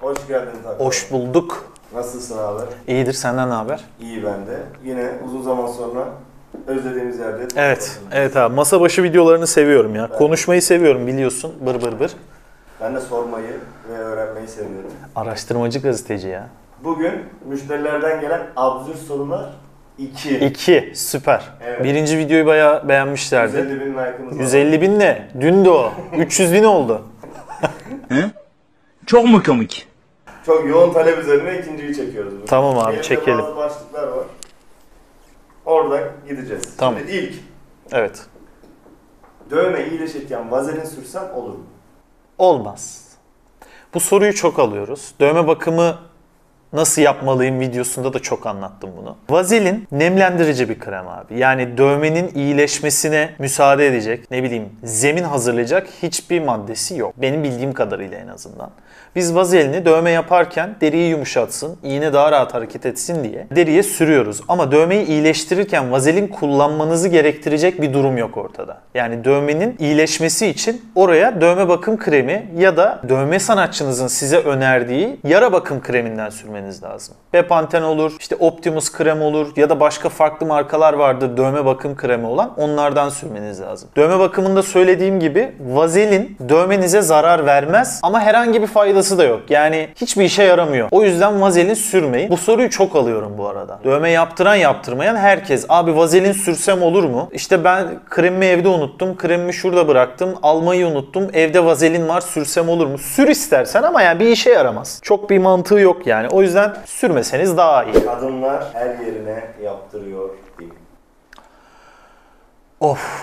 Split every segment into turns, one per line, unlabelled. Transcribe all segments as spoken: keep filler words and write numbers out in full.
Hoş geldin Taco.
Hoş bulduk.
Nasılsın abi?
İyidir, senden ne haber?
İyi ben de. Yine uzun zaman sonra özlediğimiz yerde.
Evet, evet abi. Masa başı videolarını seviyorum ya.
Ben
Konuşmayı seviyorum biliyorsun. Bır bır bır.
Ben de sormayı ve öğrenmeyi seviyorum.
Araştırmacı gazeteci ya.
Bugün müşterilerden gelen absürt sorular iki.
İki, süper.
Evet.
Birinci videoyu bayağı beğenmişlerdi.
yüz elli bin like'ımız var.
yüz elli bin ne? Dün de o. üç yüz bin oldu.
He? Çok mu komik?
Çok yoğun talep üzerine ikinciyi çekiyoruz. Bugün.
Tamam abi,
Elimde
çekelim.
bazı başlıklar var. Oradan gideceğiz.
Tamam.
Şimdi ilk.
Evet.
Dövme iyileşirken vazelin sürsem olur mu?
Olmaz. Bu soruyu çok alıyoruz. Dövme bakımı nasıl yapmalıyım videosunda da çok anlattım bunu. Vazelin nemlendirici bir krem abi. Yani dövmenin iyileşmesine müsaade edecek, ne bileyim zemin hazırlayacak hiçbir maddesi yok. Benim bildiğim kadarıyla en azından. Biz vazelini dövme yaparken deriyi yumuşatsın, iğne daha rahat hareket etsin diye deriye sürüyoruz. Ama dövmeyi iyileştirirken vazelin kullanmanızı gerektirecek bir durum yok ortada. Yani dövmenin iyileşmesi için oraya dövme bakım kremi ya da dövme sanatçınızın size önerdiği yara bakım kreminden sürmeniz lazım. Bepanthen olur, işte Optimus krem olur ya da başka farklı markalar vardır dövme bakım kremi olan, onlardan sürmeniz lazım. Dövme bakımında söylediğim gibi vazelin dövmenize zarar vermez ama herhangi bir faydası da yok. Yani hiçbir işe yaramıyor. O yüzden vazelin sürmeyin. Bu soruyu çok alıyorum bu arada. Dövme yaptıran yaptırmayan herkes. Abi vazelin sürsem olur mu? İşte ben kremimi evde unuttum. Kremimi şurada bıraktım. Almayı unuttum. Evde vazelin var, sürsem olur mu? Sür istersen ama yani bir işe yaramaz. Çok bir mantığı yok yani. O yüzden sürmeseniz daha iyi.
Kadınlar her yerine yaptırıyor değil.
Of.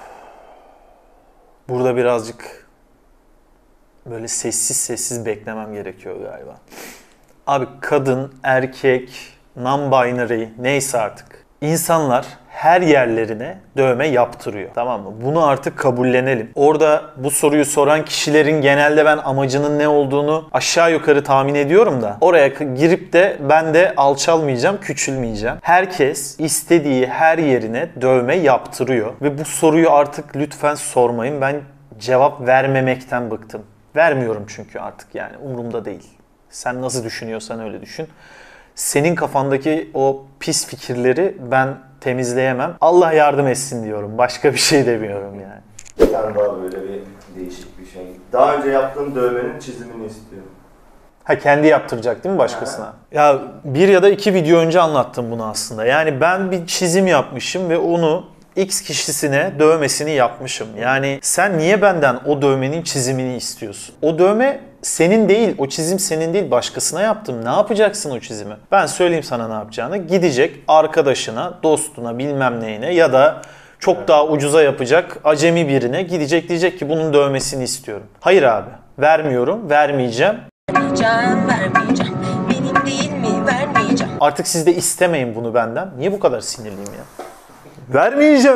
Burada birazcık böyle sessiz sessiz beklemem gerekiyor galiba. Abi kadın, erkek, non-binary neyse artık. İnsanlar her yerlerine dövme yaptırıyor. Tamam mı? Bunu artık kabullenelim. Orada bu soruyu soran kişilerin genelde ben amacının ne olduğunu aşağı yukarı tahmin ediyorum da oraya girip de ben de alçalmayacağım, küçülmeyeceğim. Herkes istediği her yerine dövme yaptırıyor. Ve bu soruyu artık lütfen sormayın. Ben cevap vermemekten bıktım. Vermiyorum çünkü artık yani umurumda değil. Sen nasıl düşünüyorsan öyle düşün. Senin kafandaki o pis fikirleri ben temizleyemem. Allah yardım etsin diyorum. Başka bir şey demiyorum yani.
Bir tane daha böyle bir değişik bir şey. Daha önce yaptığım dövmenin çizimini istiyorum.
Ha, kendi yaptıracak değil mi başkasına? Ha. Ya bir ya da iki video önce anlattım bunu aslında. Yani ben bir çizim yapmışım ve onu X kişisine dövmesini yapmışım. Yani sen niye benden o dövmenin çizimini istiyorsun? O dövme senin değil, o çizim senin değil, başkasına yaptım. Ne yapacaksın o çizimi? Ben söyleyeyim sana ne yapacağını. Gidecek arkadaşına, dostuna, bilmem neyine ya da çok evet. daha ucuza yapacak acemi birine gidecek, diyecek ki bunun dövmesini istiyorum. Hayır abi, vermiyorum, vermeyeceğim. Vermeyeceğim, vermeyeceğim. Benim değil mi? Vermeyeceğim. Artık siz de istemeyin bunu benden. Niye bu kadar sinirliyim ya? Vermeyeceğim.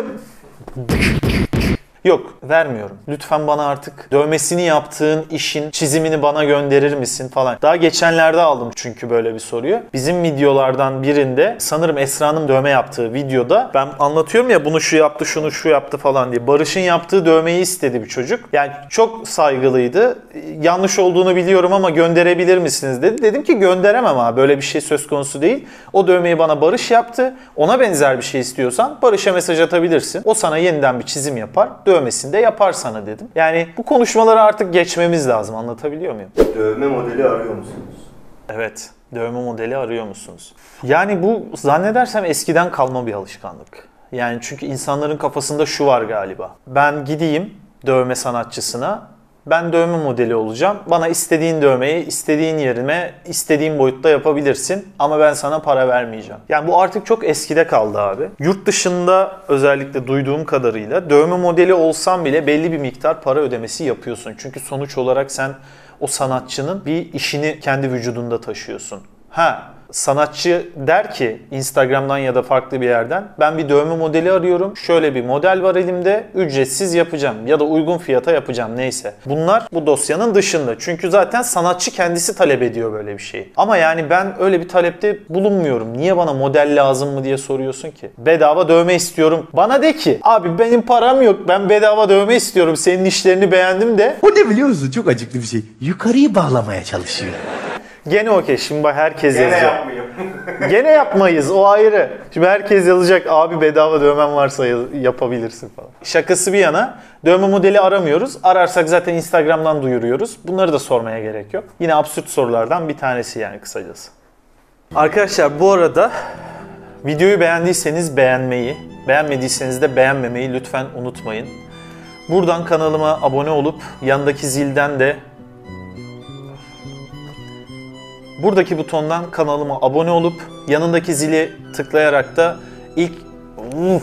Yok, vermiyorum. Lütfen bana artık dövmesini yaptığın işin çizimini bana gönderir misin falan. Daha geçenlerde aldım çünkü böyle bir soruyu. Bizim videolardan birinde sanırım Esra'nın dövme yaptığı videoda ben anlatıyorum ya bunu şu yaptı, şunu şu yaptı falan diye. Barış'ın yaptığı dövmeyi istedi bir çocuk. Yani çok saygılıydı. Yanlış olduğunu biliyorum ama gönderebilir misiniz dedi. Dedim ki gönderemem abi. Böyle bir şey söz konusu değil. O dövmeyi bana Barış yaptı. Ona benzer bir şey istiyorsan Barış'a mesaj atabilirsin. O sana yeniden bir çizim yapar. Dövmesini de yapar sana dedim. Yani bu konuşmaları artık geçmemiz lazım. Anlatabiliyor muyum?
Dövme modeli arıyor musunuz?
Evet. Dövme modeli arıyor musunuz? Yani bu zannedersem eskiden kalma bir alışkanlık. Yani çünkü insanların kafasında şu var galiba. Ben gideyim dövme sanatçısına. Ben dövme modeli olacağım. Bana istediğin dövmeyi istediğin yerime istediğin boyutta yapabilirsin. Ama ben sana para vermeyeceğim. Yani bu artık çok eskide kaldı abi. Yurt dışında özellikle duyduğum kadarıyla dövme modeli olsan bile belli bir miktar para ödemesi yapıyorsun. Çünkü sonuç olarak sen o sanatçının bir işini kendi vücudunda taşıyorsun. Ha, sanatçı der ki Instagram'dan ya da farklı bir yerden ben bir dövme modeli arıyorum. Şöyle bir model var elimde. Ücretsiz yapacağım ya da uygun fiyata yapacağım neyse. Bunlar bu dosyanın dışında. Çünkü zaten sanatçı kendisi talep ediyor böyle bir şeyi. Ama yani ben öyle bir talepte bulunmuyorum. Niye bana model lazım mı diye soruyorsun ki? Bedava dövme istiyorum. Bana de ki abi benim param yok. Ben bedava dövme istiyorum. Senin işlerini beğendim de.
O ne biliyor musun? Çok acıklı bir şey. Yukarıyı bağlamaya çalışıyor.
Gene okey. Şimdi bak herkes
Gene
yazacak.
yapmayayım.
Gene yapmayız. O ayrı. Şimdi herkes yazacak. Abi bedava dövmen varsa yaz- yapabilirsin falan. Şakası bir yana dövme modeli aramıyoruz. Ararsak zaten Instagram'dan duyuruyoruz. Bunları da sormaya gerek yok. Yine absürt sorulardan bir tanesi yani kısacası. Arkadaşlar bu arada videoyu beğendiyseniz beğenmeyi, beğenmediyseniz de beğenmemeyi lütfen unutmayın. Buradan kanalıma abone olup yanındaki zilden de buradaki butondan kanalıma abone olup yanındaki zili tıklayarak da ilk Uf.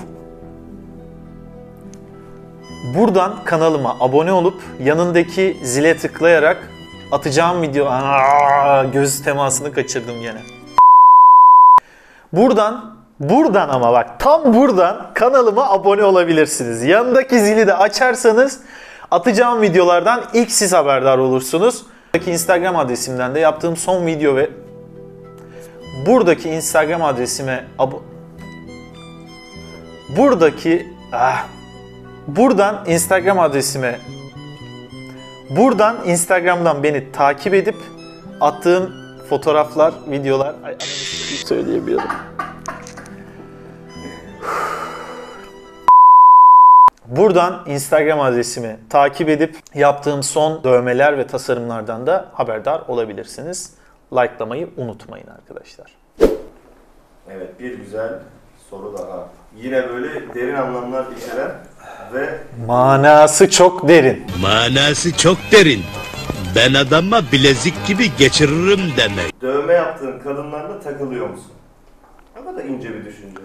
buradan kanalıma abone olup yanındaki zile tıklayarak atacağım video Aa, göz temasını kaçırdım gene. Buradan buradan ama bak tam buradan kanalıma abone olabilirsiniz. Yanındaki zili de açarsanız atacağım videolardan ilk siz haberdar olursunuz. Buradaki Instagram adresimden de yaptığım son video ve buradaki Instagram adresime abo buradaki ah, buradan Instagram adresime buradan Instagram'dan beni takip edip attığım fotoğraflar, videolar ay söyleyemiyorum. Buradan Instagram adresimi takip edip yaptığım son dövmeler ve tasarımlardan da haberdar olabilirsiniz. Like'lamayı unutmayın arkadaşlar.
Evet, bir güzel soru daha. Yine böyle derin anlamlar içeren ve
Manası çok derin.
Manası çok derin. Ben adama bilezik gibi geçiririm demek.
dövme yaptığın kadınlarla takılıyor musun? Ne kadar ince bir düşünce.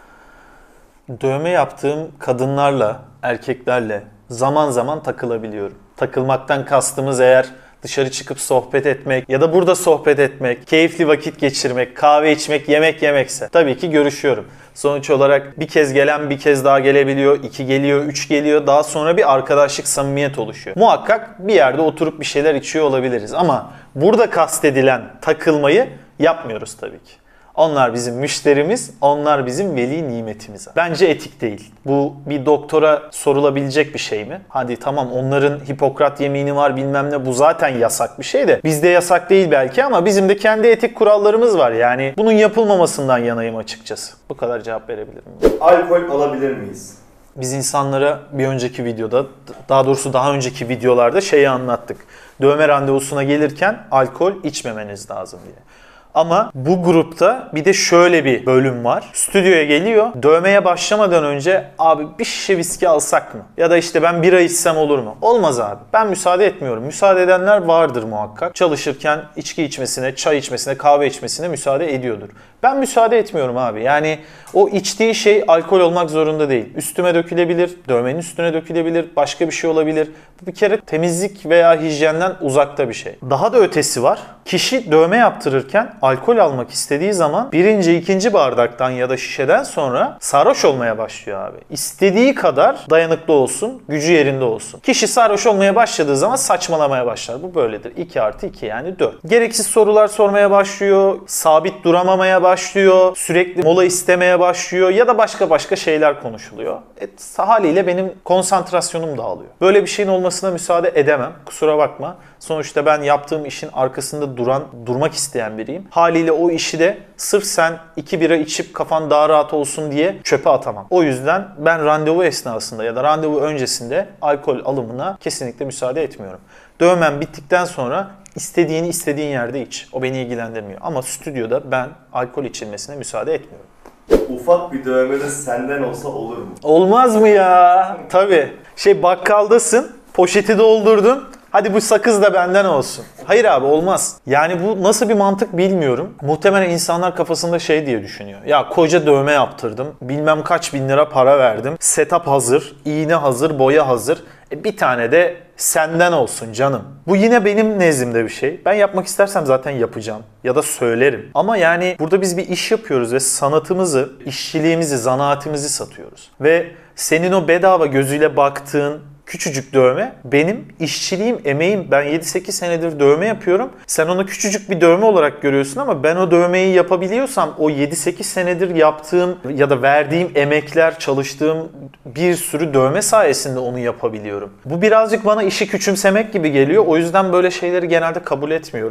Dövme yaptığım kadınlarla, erkeklerle zaman zaman takılabiliyorum. Takılmaktan kastımız eğer dışarı çıkıp sohbet etmek ya da burada sohbet etmek, keyifli vakit geçirmek, kahve içmek, yemek yemekse tabii ki görüşüyorum. Sonuç olarak bir kez gelen bir kez daha gelebiliyor, iki geliyor, üç geliyor. Daha sonra bir arkadaşlık, samimiyet oluşuyor. Muhakkak bir yerde oturup bir şeyler içiyor olabiliriz ama burada kastedilen takılmayı yapmıyoruz tabii ki. Onlar bizim müşterimiz, onlar bizim veli nimetimiz. Bence etik değil. Bu bir doktora sorulabilecek bir şey mi? Hadi tamam onların Hipokrat yemini var bilmem ne, bu zaten yasak bir şey de. Bizde yasak değil belki ama bizim de kendi etik kurallarımız var. Yani bunun yapılmamasından yanayım açıkçası. Bu kadar cevap verebilirim.
Alkol alabilir miyiz?
Biz insanlara bir önceki videoda, daha doğrusu daha önceki videolarda şeyi anlattık. Dövme randevusuna gelirken alkol içmemeniz lazım diye. Ama bu grupta bir de şöyle bir bölüm var. Stüdyoya geliyor. Dövmeye başlamadan önce abi bir şişe viski alsak mı? Ya da işte ben bira içsem olur mu? Olmaz abi. Ben müsaade etmiyorum. Müsaade edenler vardır muhakkak. Çalışırken içki içmesine, çay içmesine, kahve içmesine müsaade ediyordur. Ben müsaade etmiyorum abi. Yani o içtiği şey alkol olmak zorunda değil. Üstüme dökülebilir, dövmenin üstüne dökülebilir, başka bir şey olabilir. Bu bir kere temizlik veya hijyenden uzakta bir şey. Daha da ötesi var. Kişi dövme yaptırırken alkol almak istediği zaman birinci, ikinci bardaktan ya da şişeden sonra sarhoş olmaya başlıyor abi. İstediği kadar dayanıklı olsun, gücü yerinde olsun. Kişi sarhoş olmaya başladığı zaman saçmalamaya başlar. Bu böyledir. iki artı iki yani dört. Gereksiz sorular sormaya başlıyor, sabit duramamaya başlıyor, sürekli mola istemeye başlıyor ya da başka başka şeyler konuşuluyor. E, haliyle benim konsantrasyonum dağılıyor. Böyle bir şeyin olmasına müsaade edemem. Kusura bakma. Sonuçta ben yaptığım işin arkasında duran, durmak isteyen biriyim. Haliyle o işi de sırf sen iki bira içip kafan daha rahat olsun diye çöpe atamam. O yüzden ben randevu esnasında ya da randevu öncesinde alkol alımına kesinlikle müsaade etmiyorum. Dövmem bittikten sonra istediğini istediğin yerde iç. O beni ilgilendirmiyor. Ama stüdyoda ben alkol içilmesine müsaade etmiyorum.
Ufak bir dövme de senden olsa olur mu?
Olmaz mı ya? Tabii. Şey bakkaldasın, poşeti doldurdun. Hadi bu sakız da benden olsun. Hayır abi olmaz. Yani bu nasıl bir mantık bilmiyorum. Muhtemelen insanlar kafasında şey diye düşünüyor. Ya koca dövme yaptırdım. Bilmem kaç bin lira para verdim. Setup hazır, iğne hazır, boya hazır. E bir tane de senden olsun canım. Bu yine benim nezdimde bir şey. Ben yapmak istersem zaten yapacağım. Ya da söylerim. Ama yani burada biz bir iş yapıyoruz ve sanatımızı, işçiliğimizi, zanaatimizi satıyoruz. Ve senin o bedava gözüyle baktığın küçücük dövme benim işçiliğim, emeğim. Ben yedi sekiz senedir dövme yapıyorum. Sen onu küçücük bir dövme olarak görüyorsun ama ben o dövmeyi yapabiliyorsam o yedi sekiz senedir yaptığım ya da verdiğim emekler, çalıştığım bir sürü dövme sayesinde onu yapabiliyorum. Bu birazcık bana işi küçümsemek gibi geliyor. O yüzden böyle şeyleri genelde kabul etmiyorum.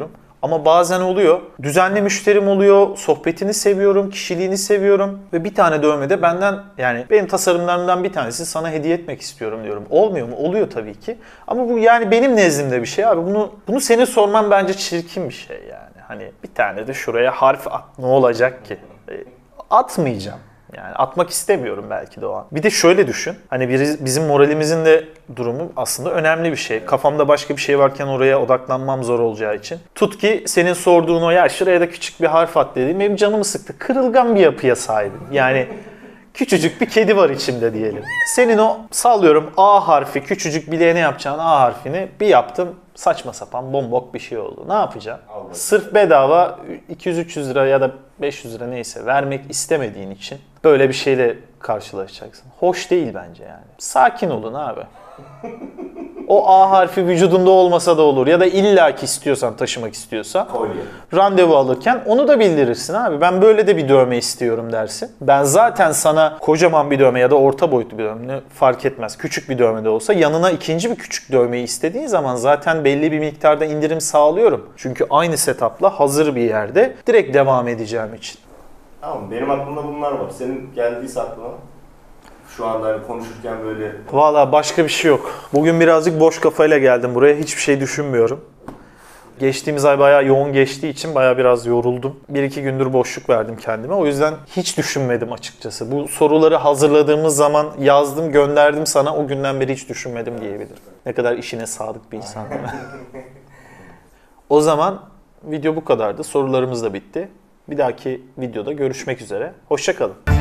Ama bazen oluyor. Düzenli müşterim oluyor. Sohbetini seviyorum, kişiliğini seviyorum. Ve bir tane dövme de benden, yani benim tasarımlarımdan bir tanesi sana hediye etmek istiyorum diyorum. Olmuyor mu? Oluyor tabii ki. Ama bu yani benim nezdimde bir şey abi. Bunu bunu senin sorman bence çirkin bir şey yani. Hani bir tane de şuraya harf at. Ne olacak ki? E, atmayacağım. Yani atmak istemiyorum belki de o an. Bir de şöyle düşün. Hani bizim moralimizin de durumu aslında önemli bir şey. Kafamda başka bir şey varken oraya odaklanmam zor olacağı için. Tut ki senin sorduğun o, ya şuraya da küçük bir harf at dediğim benim canımı sıktı. Kırılgan bir yapıya sahibim. Yani küçücük bir kedi var içimde diyelim. Senin o sallıyorum A harfi, küçücük bileğine yapacağın A harfini bir yaptım. Saçma sapan bombok bir şey oldu. Ne yapacağım?
Allah.
Sırf bedava iki yüz üç yüz lira ya da beş yüz lira neyse vermek istemediğin için böyle bir şeyle karşılaşacaksın. Hoş değil bence yani. Sakin olun abi. O A harfi vücudunda olmasa da olur ya da illaki istiyorsan, taşımak istiyorsan
Kolye.
randevu alırken onu da bildirirsin abi. Ben böyle de bir dövme istiyorum dersin. Ben zaten sana kocaman bir dövme ya da orta boyutlu bir dövme fark etmez. Küçük bir dövme de olsa yanına ikinci bir küçük dövmeyi istediğin zaman zaten belli bir miktarda indirim sağlıyorum. Çünkü aynı setup'la hazır bir yerde direkt devam edeceğim için.
Tamam, benim aklımda bunlar var. Senin geldiyse aklına şu anda hani konuşurken böyle...
Valla başka bir şey yok. Bugün birazcık boş kafayla geldim buraya. Hiçbir şey düşünmüyorum. Geçtiğimiz ay bayağı yoğun geçtiği için bayağı biraz yoruldum. Bir iki gündür boşluk verdim kendime. O yüzden hiç düşünmedim açıkçası. Bu soruları hazırladığımız zaman yazdım, gönderdim sana. O günden beri hiç düşünmedim diyebilirim. Ne kadar işine sadık bir insan. O zaman video bu kadardı. Sorularımız da bitti. Bir dahaki videoda görüşmek üzere. Hoşça kalın.